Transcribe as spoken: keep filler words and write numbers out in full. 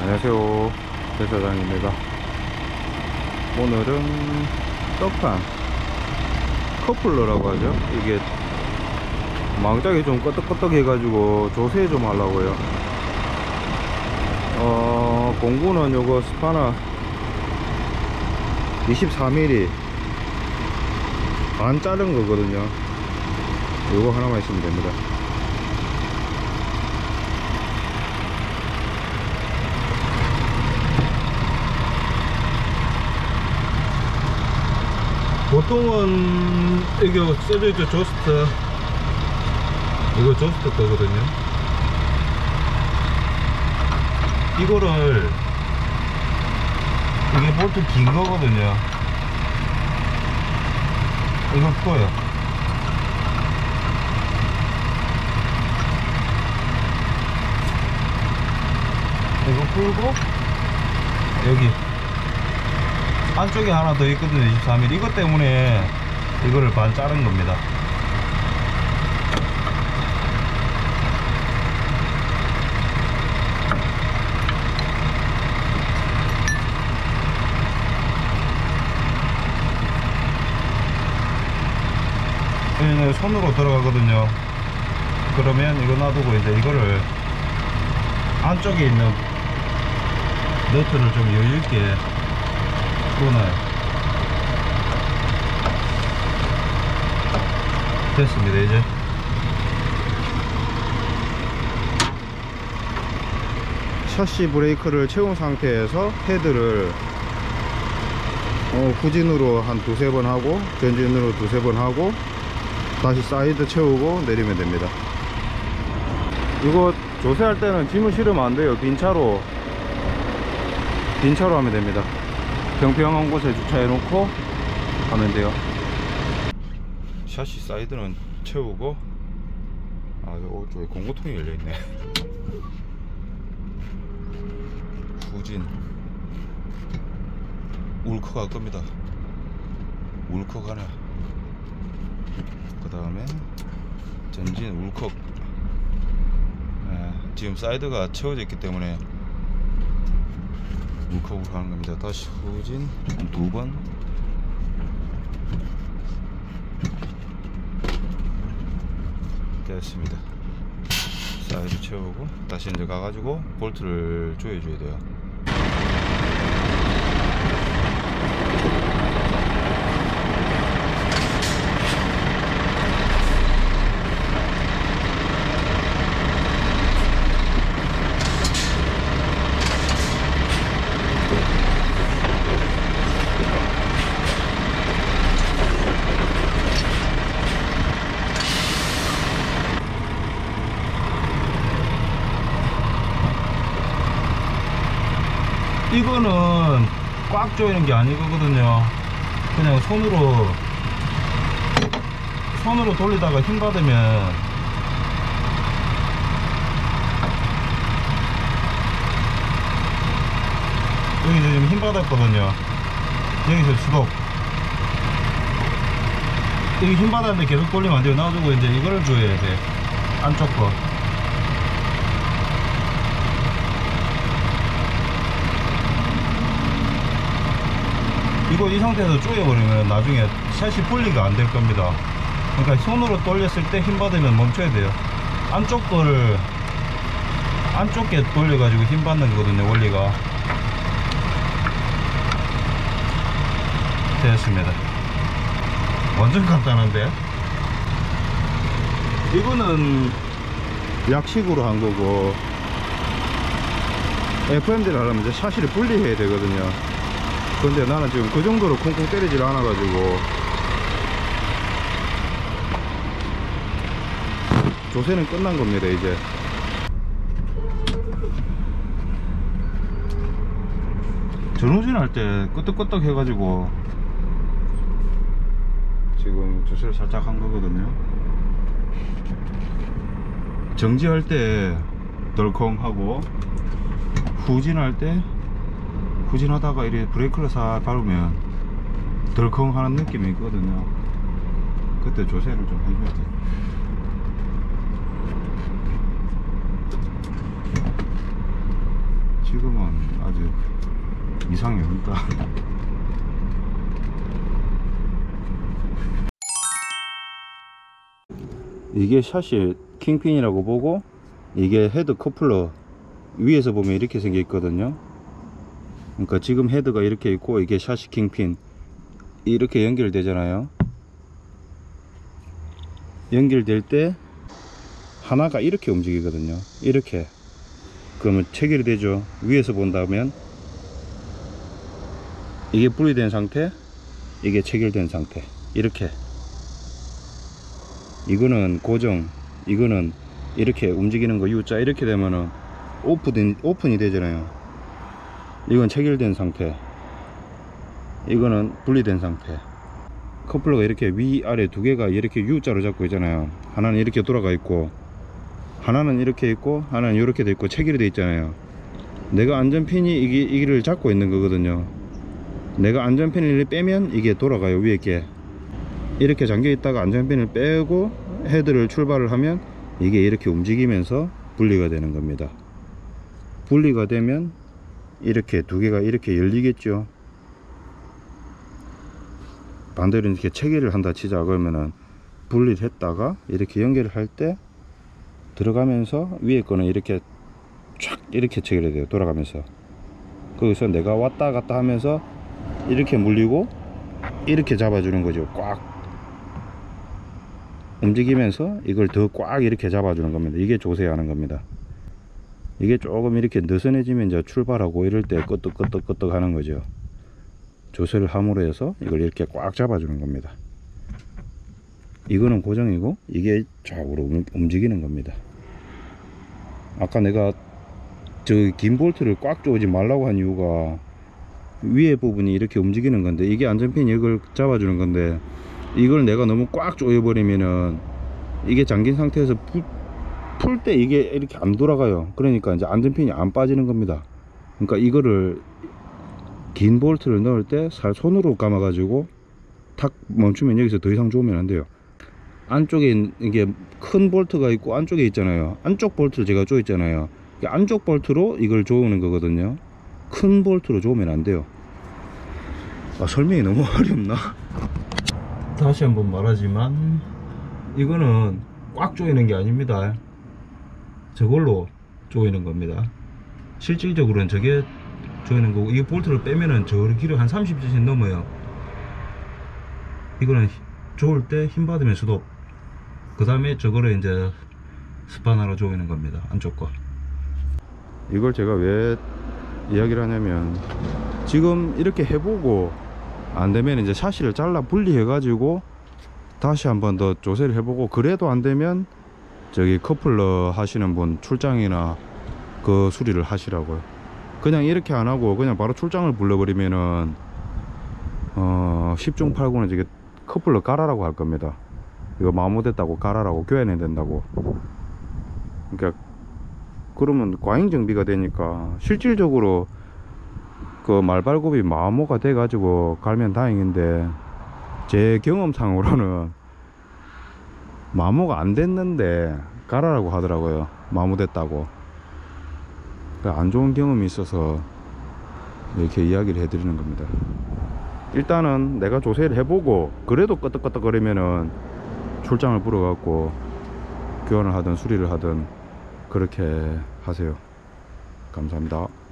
안녕하세요, 배사장입니다. 오늘은 떡판 커플러라고 하죠. 이게 망작이 좀 끄떡끄떡 해가지고 조세 좀 하려고요. 어 공구는 요거 스파나 이십사 밀리미터 반 자른 거거든요. 요거 하나만 있으면 됩니다. 보통은 이거 써져있죠. 조스트, 이거 조스트 거거든요. 이거를 이게 볼트 긴 거거든요. 이거 풀어요. 이거 풀고 여기 안쪽에 하나 더 있거든요. 이십사 밀리미터. 이것 때문에 이거를 반 자른 겁니다. 얘는 손으로 들어가거든요. 그러면 이거 놔두고 이제 이거를 안쪽에 있는 너트를 좀 여유있게 풀어놔요. 됐습니다. 이제 샤시 브레이크를 채운 상태에서 헤드를 어, 후진으로 한 두세 번 하고 전진으로 두세 번 하고 다시 사이드 채우고 내리면 됩니다. 이거 조세할 때는 짐을 실으면 안 돼요. 빈 차로 빈 차로 하면 됩니다. 평평한 곳에 주차해 놓고 하면 돼요. 샤시 사이드는 채우고, 아, 오른쪽에 공구통이 열려 있네. 후진 울컥 할 겁니다. 울컥 하나. 그 다음에 전진 울컥. 네, 지금 사이드가 채워져 있기 때문에 울컥을 하는 겁니다. 다시 후진 두 번. 됐습니다. 사이드 채우고 다시 이제 가가지고 볼트를 조여줘야 돼요. 이거는 꽉 조이는 게 아니거든요. 그냥 손으로 손으로 돌리다가 힘 받으면 여기서 지금 힘 받았거든요. 여기서 스톱. 여기 힘 받았는데 계속 돌리면 안 돼요. 놔두고 이제 이거를 조여야 돼. 안쪽 거. 이거 이 상태에서 조여버리면 나중에 샷이 분리가 안 될 겁니다. 그러니까 손으로 돌렸을 때 힘 받으면 멈춰야 돼요. 안쪽 거를 안쪽에 돌려가지고 힘 받는 거거든요, 원리가. 됐습니다. 완전 간단한데? 이거는 약식으로 한 거고, 에프엠디를 하려면 이제 샷을 분리해야 되거든요. 근데 나는 지금 그 정도로 쿵쿵 때리질 않아 가지고 조세는 끝난 겁니다. 이제 전후진 할 때 끄떡끄떡 해 가지고 지금 조세를 살짝 한 거거든요. 정지할 때 덜컹 하고 후진할 때 후진하다가 이렇게 브레이크를 싹 밟으면 덜컹 하는 느낌이 있거든요. 그때 조세를 좀 해줘야지. 지금은 아주 이상이 없다. 이게 샷이 킹핀이라고 보고, 이게 헤드 커플러 위에서 보면 이렇게 생겨 있거든요. 그러니까 지금 헤드가 이렇게 있고, 이게 샷이 킹핀 이렇게 연결되잖아요. 연결될 때 하나가 이렇게 움직이거든요. 이렇게. 그러면 체결이 되죠. 위에서 본다면 이게 분리된 상태, 이게 체결된 상태. 이렇게. 이거는 고정, 이거는 이렇게 움직이는 거 U자. 이렇게 되면은 오픈, 오픈이 되잖아요. 이건 체결된 상태, 이거는 분리된 상태. 커플러가 이렇게 위아래 두 개가 이렇게 U자로 잡고 있잖아요. 하나는 이렇게 돌아가 있고, 하나는 이렇게 있고, 하나는 이렇게 돼 있고, 체결이 돼 있잖아요. 내가 안전핀이 이게, 이를 잡고 있는 거거든요. 내가 안전핀을 빼면 이게 돌아가요. 위에 게 이렇게 잠겨 있다가 안전핀을 빼고 헤드를 출발을 하면 이게 이렇게 움직이면서 분리가 되는 겁니다. 분리가 되면 이렇게 두 개가 이렇게 열리겠죠. 반대로 이렇게 체결을 한다 치자. 그러면은 분리를 했다가 이렇게 연결을 할 때 들어가면서 위에 거는 이렇게 촥 이렇게 체결이 돼요. 돌아가면서. 거기서 내가 왔다 갔다 하면서 이렇게 물리고 이렇게 잡아주는 거죠. 꽉 움직이면서 이걸 더 꽉 이렇게 잡아주는 겁니다. 이게 조세하는 겁니다. 이게 조금 이렇게 느슨해지면 이제 출발하고 이럴 때 끄떡끄떡끄떡 하는 거죠. 조세를 함으로 해서 이걸 이렇게 꽉 잡아주는 겁니다. 이거는 고정이고, 이게 좌우로 움직이는 겁니다. 아까 내가 저 긴 볼트를 꽉 조이지 말라고 한 이유가 위에 부분이 이렇게 움직이는 건데, 이게 안전핀이 이걸 잡아주는 건데, 이걸 내가 너무 꽉 조여버리면은 이게 잠긴 상태에서 풀 때 이게 이렇게 안 돌아가요. 그러니까 이제 안전핀이 안 빠지는 겁니다. 그러니까 이거를 긴 볼트를 넣을 때 살 손으로 감아 가지고 탁 멈추면 여기서 더 이상 조으면 안 돼요. 안쪽에 이게 큰 볼트가 있고 안쪽에 있잖아요. 안쪽 볼트를 제가 조였잖아요. 안쪽 볼트로 이걸 조우는 거거든요. 큰 볼트로 조으면 안 돼요. 아, 설명이 너무 어렵나? 다시 한번 말하지만 이거는 꽉 조이는 게 아닙니다. 저걸로 조이는 겁니다. 실질적으로는 저게 조이는 거고, 이 볼트를 빼면은 저 길이 한 삼십 센티미터 넘어요. 이거는 조을 때 힘 받으면 스톱. 그 다음에 저거를 이제 스파나로 조이는 겁니다. 안쪽 거. 이걸 제가 왜 이야기를 하냐면, 지금 이렇게 해보고 안 되면 이제 샤시를 잘라 분리해 가지고 다시 한번 더 조세를 해보고, 그래도 안 되면 저기 커플러 하시는 분 출장이나 그 수리를 하시라고요. 그냥 이렇게 안 하고 그냥 바로 출장을 불러버리면은 어 십 중 팔 구는 저게 커플러 갈아라고 할 겁니다. 이거 마모됐다고 갈아라고, 교환해야 된다고. 그러니까 그러면 과잉 정비가 되니까, 실질적으로 그 말발굽이 마모가 돼 가지고 갈면 다행인데, 제 경험상으로는 마모가 안 됐는데 갈아라고 하더라고요. 마모됐다고. 안 좋은 경험이 있어서 이렇게 이야기를 해드리는 겁니다. 일단은 내가 조세를 해보고 그래도 끄떡끄떡 거리면은 출장을 불러 갖고 교환을 하든 수리를 하든 그렇게 하세요. 감사합니다.